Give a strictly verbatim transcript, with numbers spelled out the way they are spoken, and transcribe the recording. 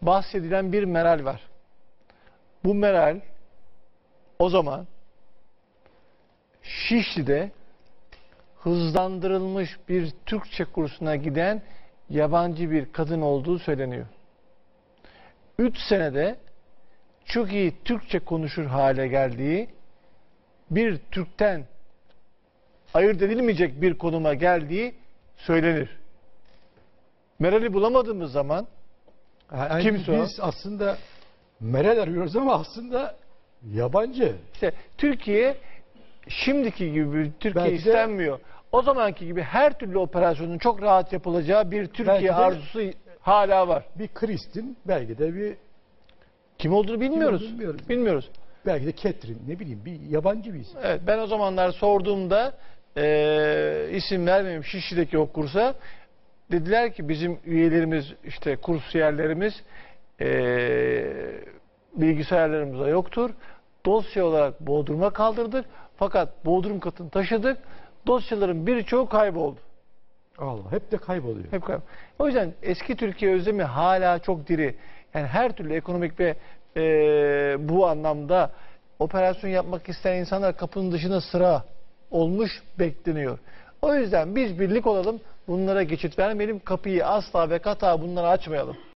bahsedilen bir Meral var. Bu Meral o zaman Şişli'de hızlandırılmış bir Türkçe kursuna giden yabancı bir kadın olduğu söyleniyor. Üç senede çok iyi Türkçe konuşur hale geldiği, bir Türk'ten ayırt edilmeyecek bir konuma geldiği söylenir. Meral'i bulamadığımız zaman Yani kimse biz o? aslında Meral arıyoruz ama aslında yabancı. İşte Türkiye şimdiki gibi bir Türkiye Belki de- istenmiyor. O zamanki gibi her türlü operasyonun çok rahat yapılacağı bir Türkiye Belki de- arzusu hala var. Bir Kristin, belki de bir Kim olduğunu bilmiyoruz. olduğunu bilmiyoruz. Bilmiyoruz. belki de Catherine, ne bileyim, bir yabancı bir isim. Evet, ben o zamanlar sorduğumda eee isim vermeyeyim Şişli'deki o kursa, dediler ki bizim üyelerimiz, işte kursiyerlerimiz eee bilgisayarlarımızda yoktur. Dosya olarak Bodrum'a kaldırdık. Fakat Bodrum katını taşıdık. Dosyaların birçoğu kayboldu. Allah, hep de kayboluyor. Hep kayboldu. O yüzden eski Türkiye özlemi hala çok diri. Yani her türlü ekonomik ve eee, bu anlamda operasyon yapmak isteyen insanlar kapının dışına sıra olmuş bekleniyor. O yüzden biz birlik olalım, bunlara geçit vermeyelim, kapıyı asla ve kata bunlara açmayalım.